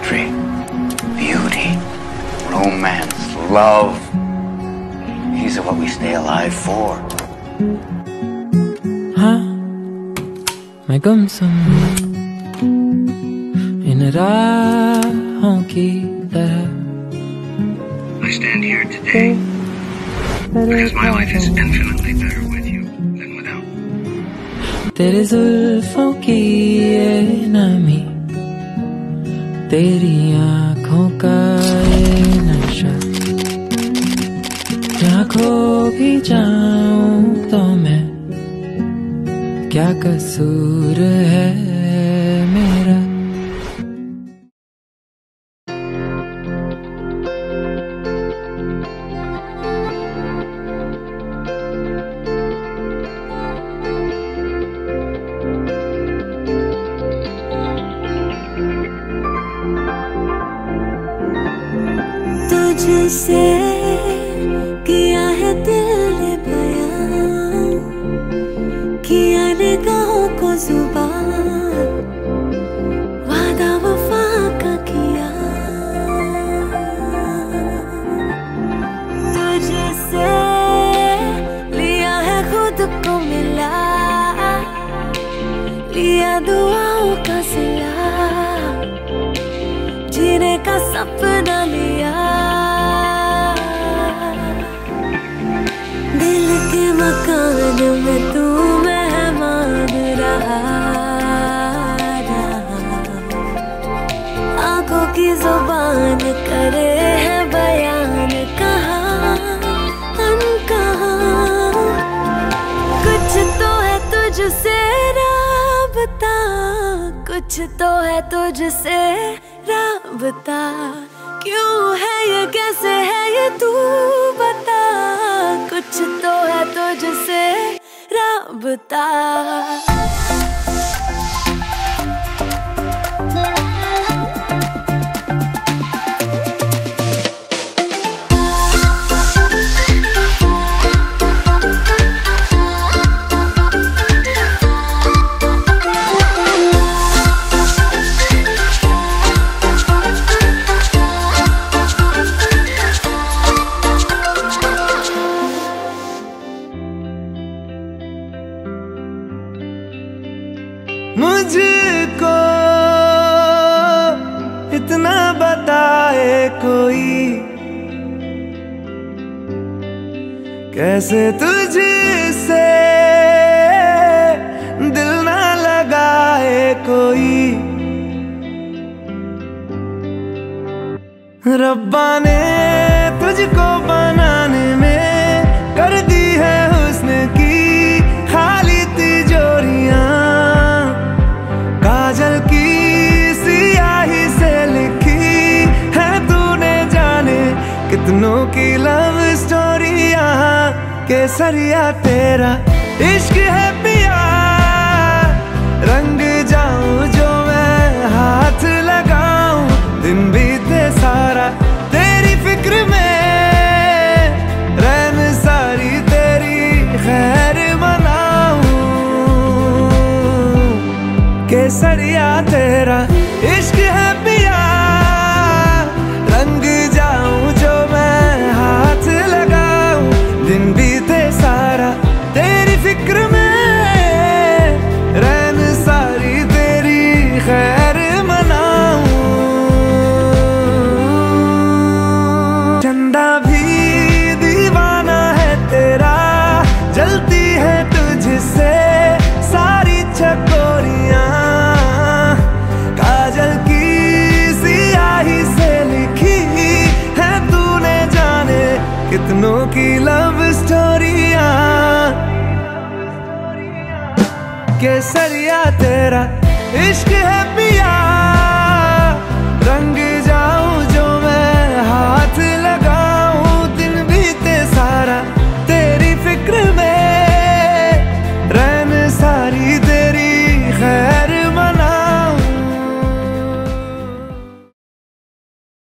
poetry, beauty, romance, love. These are what we stay alive for. हाँ, मैं गुमसुम इन राहों की तरह। I stand here today because my life is infinitely better with you than without. तेरे जुल्फों की ये नमी, तेरी आँखों का ये नशा, जहाँ खो भी जाऊं तो मैं, क्या कसूर है मेरा। तुझसे किया है दिल ने बयां, किया निगाहों को जुबान, वादा वफा का किया। तुझसे लिया है खुद को मिला, लिया दुआओं का सिला, जीने का सपना लिया। दिल के मकान में तू मेहमान रहा, आंखों की जुबान करे है बयान, कहाँ अनकहा। कुछ तो है तुझसे राबता, कुछ तो है तुझसे राबता। क्यों है ये, कैसे है ये, तू बता। कुछ तो है तुझसे राबता। मुझको इतना बताए कोई, कैसे तुझसे दिल ना लगाए कोई। रब्बा ने तुझको बनाने में कर दी है हुस्न की खाली तिजोरियां, काजल की सियाही से लिखी है तूने जाने कितनों की लव स्टोरियां। केसरिया तेरा इश्क है पिया, रंग जाऊं जो मैं हाथ लगाऊं, दिन बीते सारा तेरी फिक्र में, रैन सारी तेरी खैर मनाऊं। केसरिया तेरा इश्क है पिया, रंग जाऊं जो मैं हाथ लगाऊं, दिन बीते सारा तेरी फिक्र में, रैन सारी तेरी खैर मनाऊं। चंदा भी दीवाना है तेरा, जलती है तुझसे सारी चकोरियां, काजल की सियाही से लिखी है तूने जाने कितनों की लव स्टोरियां। केसरिया तेरा इश्क है